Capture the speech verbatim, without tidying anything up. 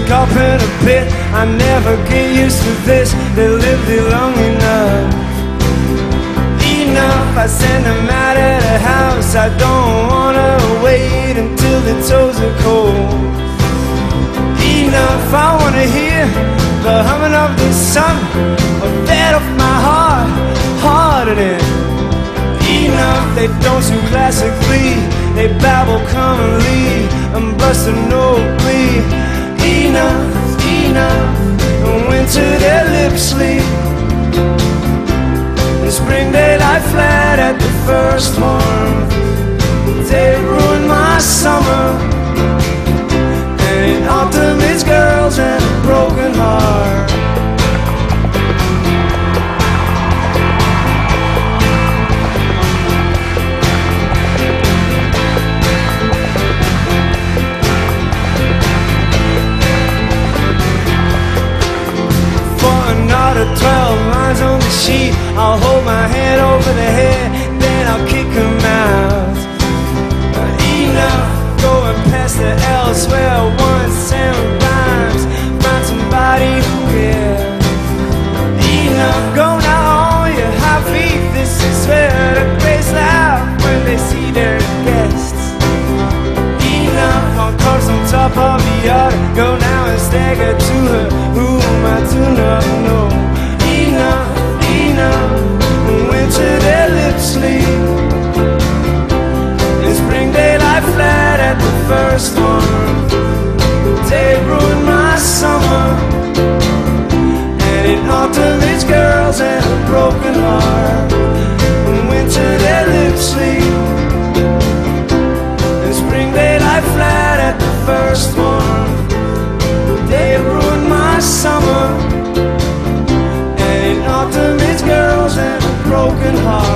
stuck up in a pit. I never get used to this. They lived it long enough. Enough, I send them out of the house. I don't wanna wait until the toes are cold. Enough, I wanna hear the humming of the sun, a bed of my heart, hardening. Enough, they don't sing classically, they babble commonly and bust a no plea. Enough, enough, and winter their lips sleep. In spring they lie flat at the first warmth. They ruin my summer, and in autumn it's girls and a broken heart. Twelve lines on the sheet, I'll hold my head over the head, then I'll kick them out. Enough, going past the elsewhere once and rhymes, find somebody who cares. Enough, go now on your high feet, this is where the grace laugh when they see their guests. Enough, on cars on top of the yard, go now and stagger to her whom I do not know. Enough, enough, winter their lips sleep. In spring they lie flat at the first one. They ruin my summer, and in autumn it's girls and a broken heart. In winter their lips sleep. In spring they lie flat at the first one. They ruin my summer, in autumn it's girls and a broken heart.